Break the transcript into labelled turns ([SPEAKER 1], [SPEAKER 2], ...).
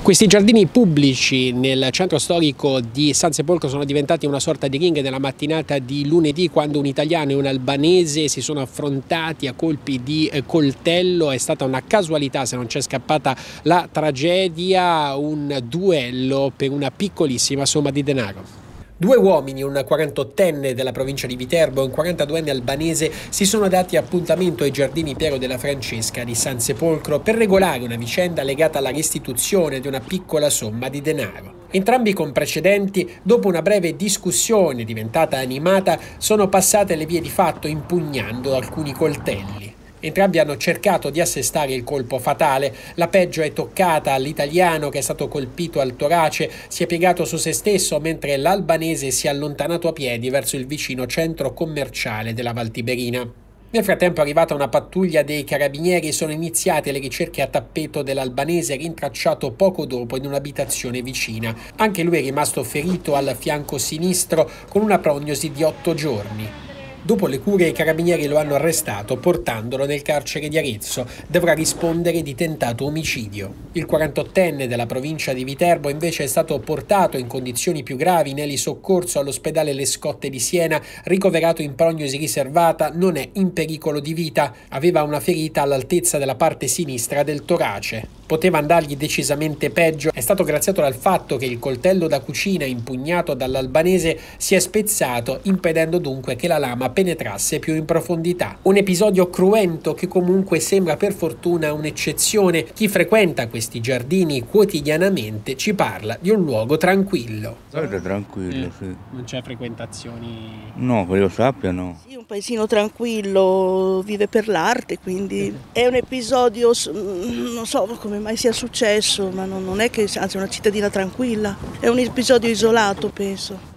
[SPEAKER 1] Questi giardini pubblici nel centro storico di San Sepolcro sono diventati una sorta di ring nella mattinata di lunedì, quando un italiano e un albanese si sono affrontati a colpi di coltello. È stata una casualità se non c'è scappata la tragedia, un duello per una piccolissima somma di denaro. Due uomini, un 48enne della provincia di Viterbo e un 42enne albanese, si sono dati appuntamento ai giardini Piero della Francesca di San Sepolcro per regolare una vicenda legata alla restituzione di una piccola somma di denaro. Entrambi con precedenti, dopo una breve discussione diventata animata, sono passate le vie di fatto impugnando alcuni coltelli. Entrambi hanno cercato di assestare il colpo fatale. La peggio è toccata all'italiano, che è stato colpito al torace, si è piegato su se stesso, mentre l'albanese si è allontanato a piedi verso il vicino centro commerciale della Val Tiberina. Nel frattempo è arrivata una pattuglia dei carabinieri e sono iniziate le ricerche a tappeto dell'albanese, rintracciato poco dopo in un'abitazione vicina. Anche lui è rimasto ferito al fianco sinistro con una prognosi di 8 giorni. Dopo le cure i carabinieri lo hanno arrestato portandolo nel carcere di Arezzo. Dovrà rispondere di tentato omicidio. Il 48enne della provincia di Viterbo invece è stato portato in condizioni più gravi nell'isoccorso all'ospedale Le Scotte di Siena, ricoverato in prognosi riservata, non è in pericolo di vita. Aveva una ferita all'altezza della parte sinistra del torace. Poteva andargli decisamente peggio. È stato graziato dal fatto che il coltello da cucina impugnato dall'albanese si è spezzato, impedendo dunque che la lama penetrasse più in profondità. Un episodio cruento che comunque sembra per fortuna un'eccezione. Chi frequenta questi giardini quotidianamente ci parla di un luogo tranquillo.
[SPEAKER 2] Tranquillo, sì.
[SPEAKER 1] Non c'è frequentazioni?
[SPEAKER 2] No, che io sappia no.
[SPEAKER 3] Sì, un paesino tranquillo, vive per l'arte, quindi è un episodio, non so come mai sia successo, ma non è che, anzi, è una cittadina tranquilla, è un episodio isolato, penso.